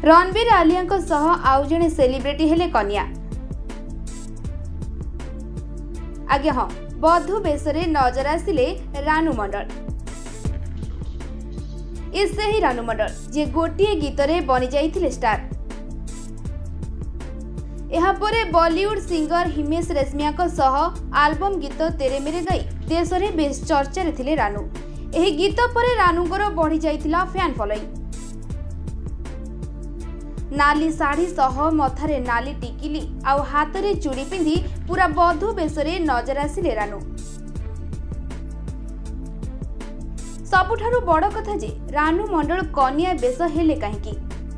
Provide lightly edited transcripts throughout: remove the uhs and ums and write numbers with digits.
रणबीर आलिया सह आउ जणे सेलिब्रिटी हेले कन्या। आज्ञा हाँ, बधू बेशरे नजर आसिले रानू मंडल। इसे ही रानू मंडल जे गोटे गीत रे बनी जाइथिले स्टार। यहाँ परे बॉलीवुड सिंगर हिमेश रेशमिया सह आल्बम गीत तेरे मेरे गाई देश में बेस चर्चा रे थिले रानू। एही गीत परे रानूंकर बढ़ी जाइथिला फैन फॉलोइंग। नाली साड़ी सह मथारे नाली टिकिली आउ हाथ रे चूड़ी पिंधि पूरा बधू बेशरे नजर आसिले रानू। सबुठारु बड़ कथा जे रानू मंडल कन्या बेश हेले काहेकि?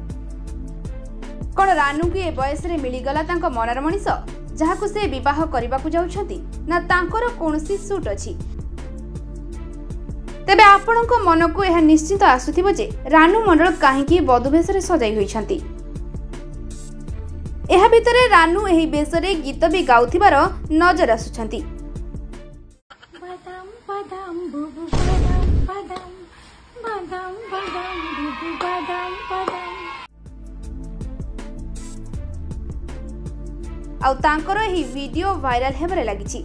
कौन रानू को ए बयस रे मिलीगला तांको मनर मनीष जहाकु से विवाह करबाकु जाउछंती ना तांकर कोनोसी सूट अछि? तेबे आपणको मन को यह निश्चित आसुथिबो जे रानू मंडल काहेकि बधू बेश रे सजाई होइछंती। एहा भितरे रानू एही बेश रे गीत भी गाउथिबार नजर आसुछंती। बादाम बादाम बुबु बादाम बादाम बादाम बादाम बुबु बादाम बादाम आउ तांकर एही वीडियो वायरल हेबरे लागिछि।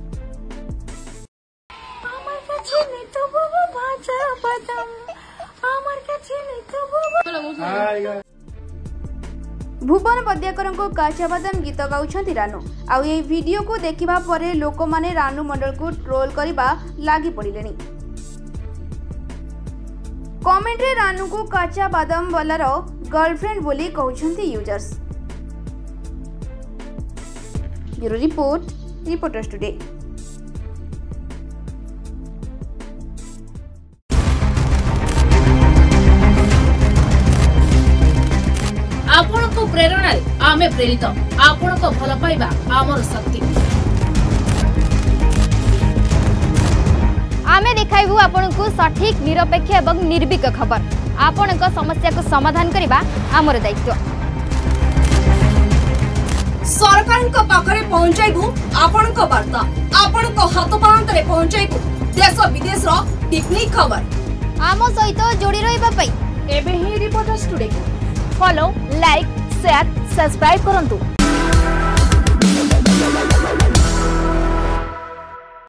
আমার কাছে নেই তো বুবু ভাজা বাদাম আমার কাছে নেই তো বুবু। भुवन बद्याकर काचा बादाम गीत गाउछंती रानू। आउ ये वीडियो को देखिबा परे लोक माने रानू मंडल को ट्रोल करबा लागी पड़िलेनी। कमेंट रे रानू को काचा बादाम वालार गर्लफ्रेंड बोली कहउछंती users. Bureau report, reporters today. आपण को प्रेरणा आमे प्रेरित, आपण को भल पाइबा आमर शक्ति। आमे देखाइबु आपण को सठिक निरपेक्ष एवं निर्भीक खबर। आपण को समस्या को समाधान करबा आमर दायित्व। सरकार को पाखरे पहुंचाइबु आपण को वार्ता, आपण को हाथ पांतरे पहुंचाइबु देश विदेश रो टेक्निक खबर। आम सहित जोड़ी रहिबा पई एबे ही reporters today follow, like, share, subscribe करंतु।